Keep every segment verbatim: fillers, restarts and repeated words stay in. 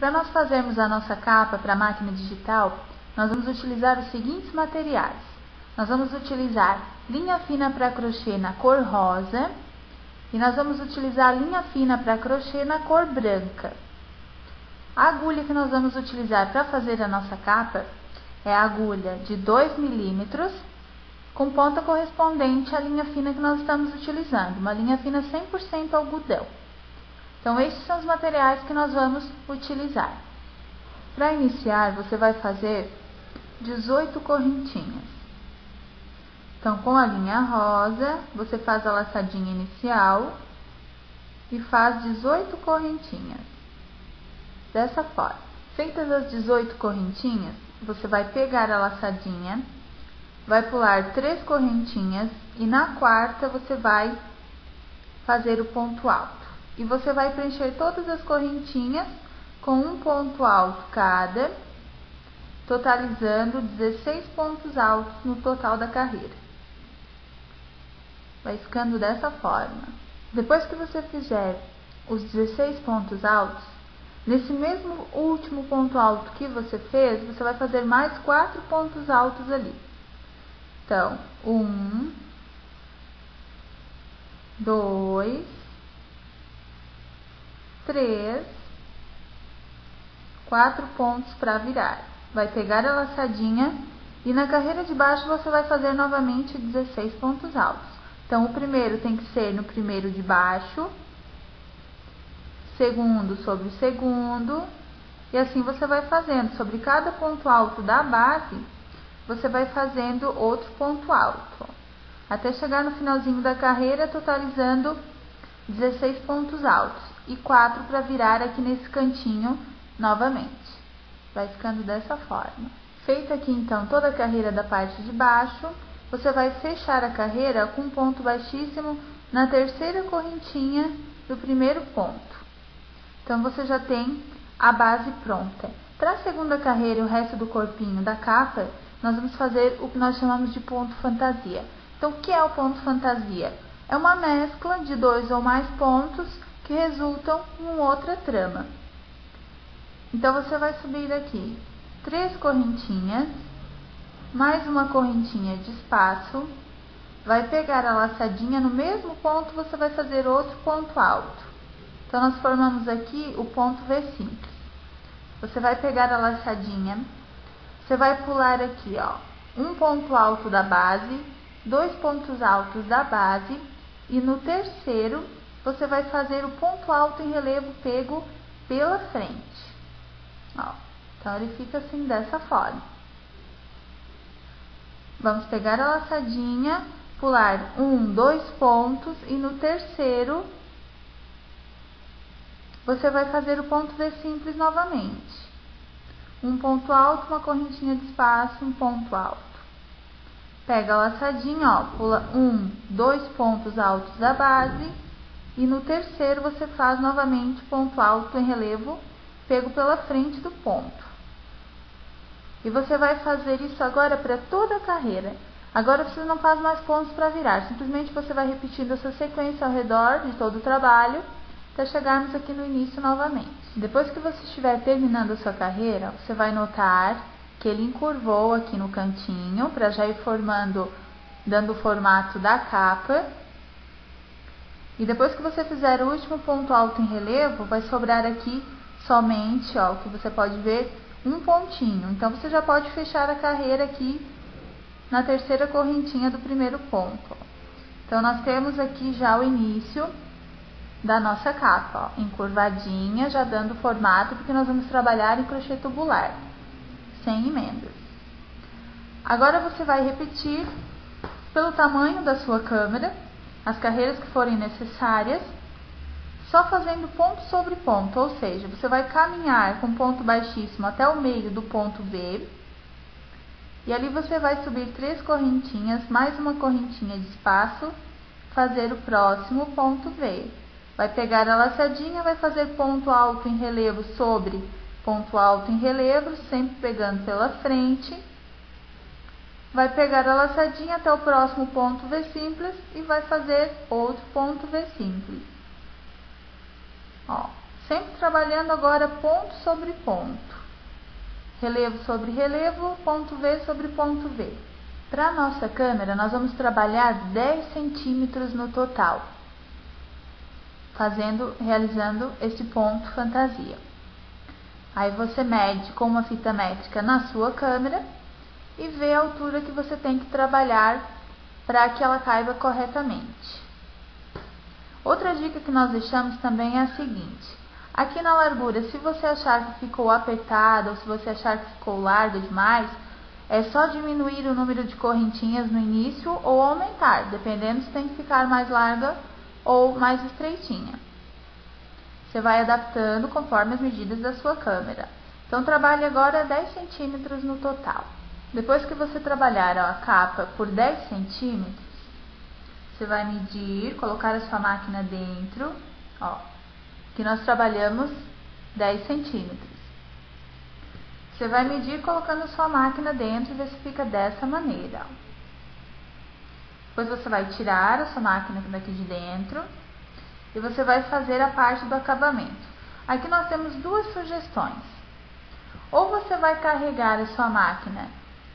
Para nós fazermos a nossa capa para a máquina digital, nós vamos utilizar os seguintes materiais. Nós vamos utilizar linha fina para crochê na cor rosa e nós vamos utilizar linha fina para crochê na cor branca. A agulha que nós vamos utilizar para fazer a nossa capa é a agulha de dois milímetros com ponta correspondente à linha fina que nós estamos utilizando, uma linha fina cem por cento algodão. Então, esses são os materiais que nós vamos utilizar. Para iniciar, você vai fazer dezoito correntinhas. Então, com a linha rosa, você faz a laçadinha inicial e faz dezoito correntinhas. Dessa forma. Feitas as dezoito correntinhas, você vai pegar a laçadinha, vai pular três correntinhas e na quarta você vai fazer o ponto alto. E você vai preencher todas as correntinhas com um ponto alto cada, totalizando dezesseis pontos altos no total da carreira. Vai ficando dessa forma. Depois que você fizer os dezesseis pontos altos, nesse mesmo último ponto alto que você fez, você vai fazer mais quatro pontos altos ali. Então, um, dois, três, quatro pontos para virar. Vai pegar a laçadinha e na carreira de baixo você vai fazer novamente dezesseis pontos altos. Então, o primeiro tem que ser no primeiro de baixo, segundo sobre o segundo, e assim você vai fazendo. Sobre cada ponto alto da base, você vai fazendo outro ponto alto, até chegar no finalzinho da carreira, totalizando dezesseis pontos altos e quatro para virar aqui nesse cantinho novamente. Vai ficando dessa forma. Feita aqui então toda a carreira da parte de baixo, você vai fechar a carreira com um ponto baixíssimo na terceira correntinha do primeiro ponto. Então, você já tem a base pronta. Para a segunda carreira e o resto do corpinho da capa, nós vamos fazer o que nós chamamos de ponto fantasia. Então, o que é o ponto fantasia? É uma mescla de dois ou mais pontos que resultam em outra trama. Então, você vai subir aqui três correntinhas, mais uma correntinha de espaço, vai pegar a laçadinha, no mesmo ponto você vai fazer outro ponto alto. Então, nós formamos aqui o ponto V simples. Você vai pegar a laçadinha, você vai pular aqui, ó, um ponto alto da base, dois pontos altos da base, e no terceiro, você vai fazer o ponto alto em relevo pego pela frente. Ó, então, ele fica assim, dessa forma. Vamos pegar a laçadinha, pular um, dois pontos, e no terceiro, você vai fazer o ponto V simples novamente. Um ponto alto, uma correntinha de espaço, um ponto alto. Pega a laçadinha, ó, pula um, dois pontos altos da base e no terceiro você faz novamente ponto alto em relevo pego pela frente do ponto. E você vai fazer isso agora para toda a carreira. Agora você não faz mais pontos para virar, simplesmente você vai repetindo essa sequência ao redor de todo o trabalho até chegarmos aqui no início novamente. Depois que você estiver terminando a sua carreira, você vai notar que ele encurvou aqui no cantinho, para já ir formando, dando o formato da capa. E depois que você fizer o último ponto alto em relevo, vai sobrar aqui somente, ó, o que você pode ver, um pontinho. Então, você já pode fechar a carreira aqui na terceira correntinha do primeiro ponto. Então, nós temos aqui já o início da nossa capa, ó, encurvadinha, já dando formato, porque nós vamos trabalhar em crochê tubular, sem emendas. Agora, você vai repetir, pelo tamanho da sua câmera, as carreiras que forem necessárias, só fazendo ponto sobre ponto, ou seja, você vai caminhar com ponto baixíssimo até o meio do ponto V, e ali você vai subir três correntinhas, mais uma correntinha de espaço, fazer o próximo ponto V. Vai pegar a laçadinha, vai fazer ponto alto em relevo sobre ponto alto em relevo, sempre pegando pela frente. Vai pegar a laçadinha até o próximo ponto V simples e vai fazer outro ponto V simples. Ó, Sempre trabalhando agora ponto sobre ponto. Relevo sobre relevo, ponto V sobre ponto V. Para a nossa câmera, nós vamos trabalhar dez centímetros no total, fazendo, realizando esse ponto fantasia. Aí você mede com uma fita métrica na sua câmera e vê a altura que você tem que trabalhar para que ela caiba corretamente. Outra dica que nós deixamos também é a seguinte: aqui na largura, se você achar que ficou apertada ou se você achar que ficou larga demais, é só diminuir o número de correntinhas no início ou aumentar, dependendo se tem que ficar mais larga ou mais estreitinha. Você vai adaptando conforme as medidas da sua câmera. Então, trabalhe agora dez centímetros no total. Depois que você trabalhar ó, a capa por dez centímetros, você vai medir, colocar a sua máquina dentro, ó, que nós trabalhamos dez centímetros. Você vai medir colocando a sua máquina dentro e ver se fica dessa maneira. Ó. Depois você vai tirar a sua máquina daqui de dentro e você vai fazer a parte do acabamento. Aqui nós temos duas sugestões. Ou você vai carregar a sua máquina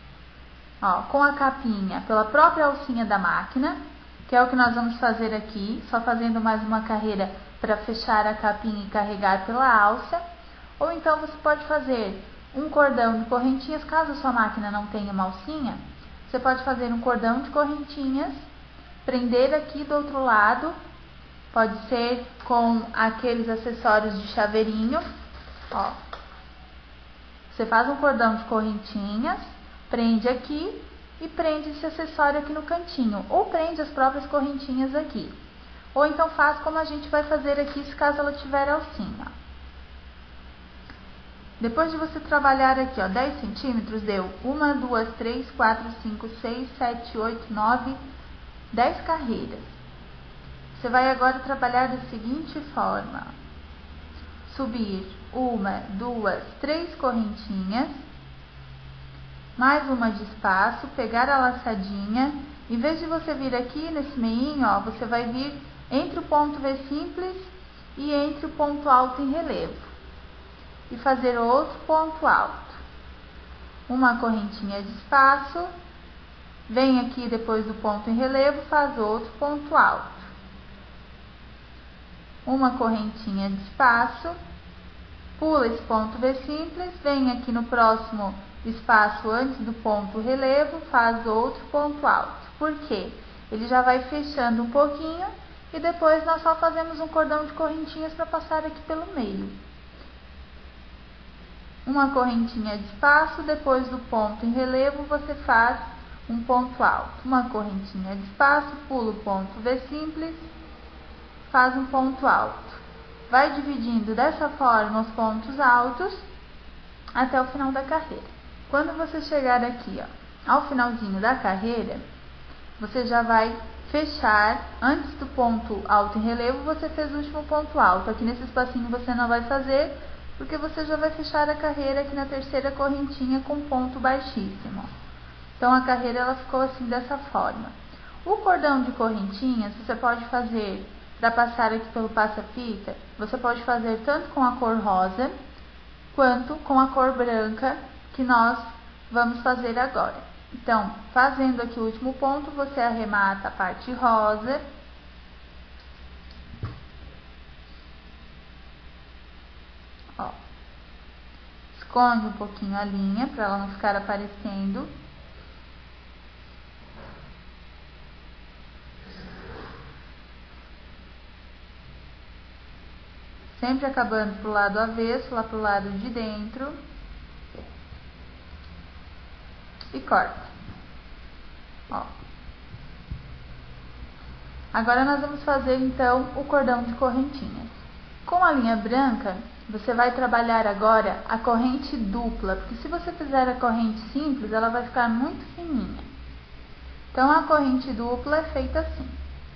ó, com a capinha pela própria alcinha da máquina, que é o que nós vamos fazer aqui, só fazendo mais uma carreira para fechar a capinha e carregar pela alça. Ou então você pode fazer um cordão de correntinhas, caso a sua máquina não tenha uma alcinha, você pode fazer um cordão de correntinhas, prender aqui do outro lado, pode ser com aqueles acessórios de chaveirinho, ó. Você faz um cordão de correntinhas, prende aqui e prende esse acessório aqui no cantinho, ou prende as próprias correntinhas aqui. Ou então faz como a gente vai fazer aqui, se caso ela tiver alcinha. Depois de você trabalhar aqui, ó, dez centímetros, deu uma, duas, três, quatro, cinco, seis, sete, oito, nove, dez carreiras. Você vai agora trabalhar da seguinte forma: subir uma, duas, três correntinhas, mais uma de espaço, pegar a laçadinha, em vez de você vir aqui nesse meinho, ó, você vai vir entre o ponto V simples e entre o ponto alto em relevo. E fazer outro ponto alto. Uma correntinha de espaço, vem aqui depois do ponto em relevo, faz outro ponto alto. Uma correntinha de espaço, pula esse ponto V simples, vem aqui no próximo espaço antes do ponto relevo, faz outro ponto alto. Por quê? Ele já vai fechando um pouquinho e depois nós só fazemos um cordão de correntinhas para passar aqui pelo meio. Uma correntinha de espaço, depois do ponto em relevo, você faz um ponto alto. Uma correntinha de espaço, pula o ponto V simples, faz um ponto alto. Vai dividindo dessa forma os pontos altos até o final da carreira. Quando você chegar aqui, ó, ao finalzinho da carreira, você já vai fechar, antes do ponto alto em relevo, você fez o último ponto alto. Aqui nesse espacinho você não vai fazer, porque você já vai fechar a carreira aqui na terceira correntinha com ponto baixíssimo. Então, a carreira ela ficou assim, dessa forma. O cordão de correntinhas, você pode fazer, para passar aqui pelo passa-fita, você pode fazer tanto com a cor rosa, quanto com a cor branca, que nós vamos fazer agora. Então, fazendo aqui o último ponto, você arremata a parte rosa, ó, esconde um pouquinho a linha para ela não ficar aparecendo. Sempre acabando pro lado avesso, lá pro lado de dentro. E corta. Ó. Agora nós vamos fazer então o cordão de correntinhas. Com a linha branca, você vai trabalhar agora a corrente dupla, porque se você fizer a corrente simples, ela vai ficar muito fininha. Então, a corrente dupla é feita assim.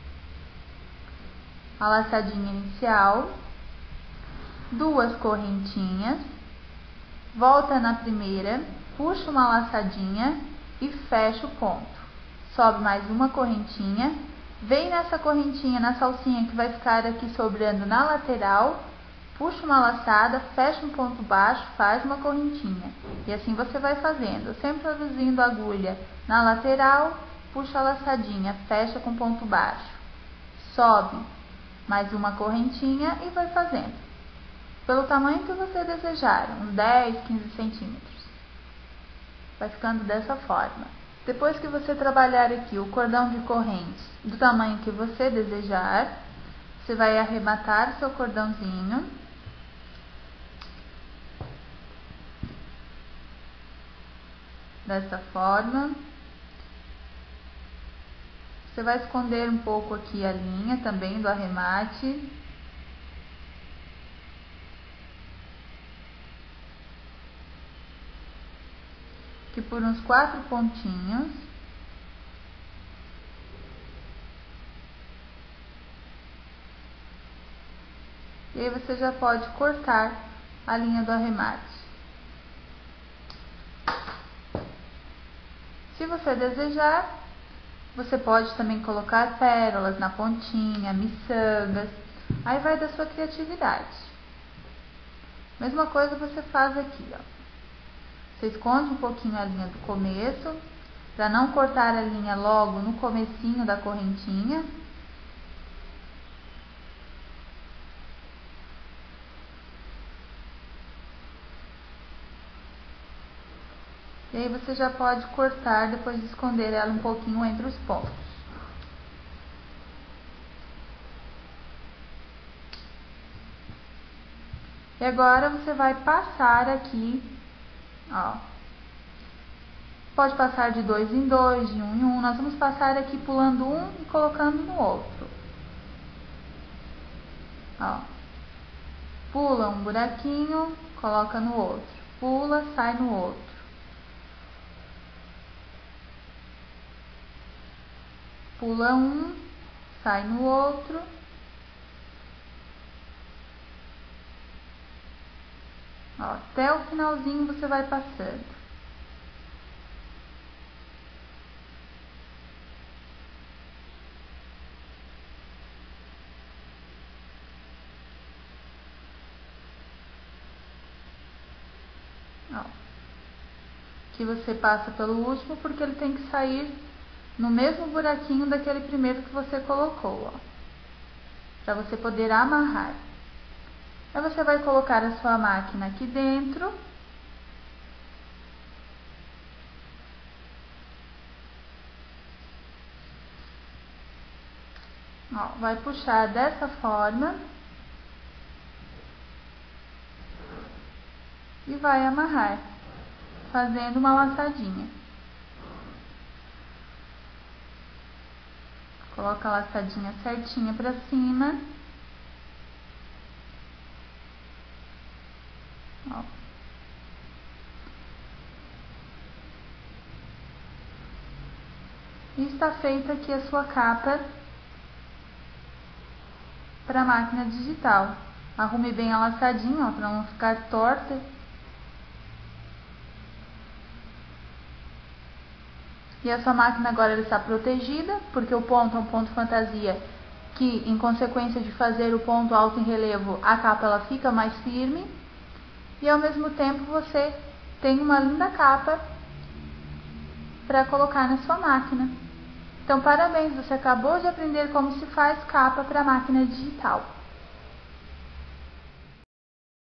A laçadinha inicial, duas correntinhas, volta na primeira, puxa uma laçadinha e fecha o ponto. Sobe mais uma correntinha, vem nessa correntinha, nessa alcinha que vai ficar aqui sobrando na lateral, puxa uma laçada, fecha um ponto baixo, faz uma correntinha. E assim você vai fazendo, sempre introduzindo a agulha na lateral, puxa a laçadinha, fecha com ponto baixo, sobe mais uma correntinha e vai fazendo. Pelo tamanho que você desejar, uns dez, quinze centímetros. Vai ficando dessa forma. Depois que você trabalhar aqui o cordão de corrente do tamanho que você desejar, você vai arrematar seu cordãozinho. Dessa forma. Você vai esconder um pouco aqui a linha também do arremate. Aqui por uns quatro pontinhos. E aí você já pode cortar a linha do arremate. Se você desejar, você pode também colocar pérolas na pontinha, miçangas. Aí vai da sua criatividade. Mesma coisa você faz aqui, ó. Você esconde um pouquinho a linha do começo, para não cortar a linha logo no comecinho da correntinha. E aí você já pode cortar depois de esconder ela um pouquinho entre os pontos. E agora você vai passar aqui, ó. Pode passar de dois em dois, de um em um. Nós vamos passar aqui pulando um e colocando no outro. Ó. Pula um buraquinho, coloca no outro. Pula, sai no outro. Pula um, sai no outro. Ó, até o finalzinho você vai passando. Ó. Aqui você passa pelo último porque ele tem que sair no mesmo buraquinho daquele primeiro que você colocou, ó, para você poder amarrar. Aí você vai colocar a sua máquina aqui dentro. Ó, vai puxar dessa forma e vai amarrar, fazendo uma laçadinha. Coloca a laçadinha certinha pra cima. Ó. E está feita aqui a sua capa para a máquina digital. Arrume bem a laçadinha, ó, para não ficar torta. E a sua máquina agora ela está protegida, porque o ponto é um ponto fantasia, que em consequência de fazer o ponto alto em relevo, a capa ela fica mais firme. E ao mesmo tempo você tem uma linda capa para colocar na sua máquina. Então parabéns, você acabou de aprender como se faz capa para máquina digital.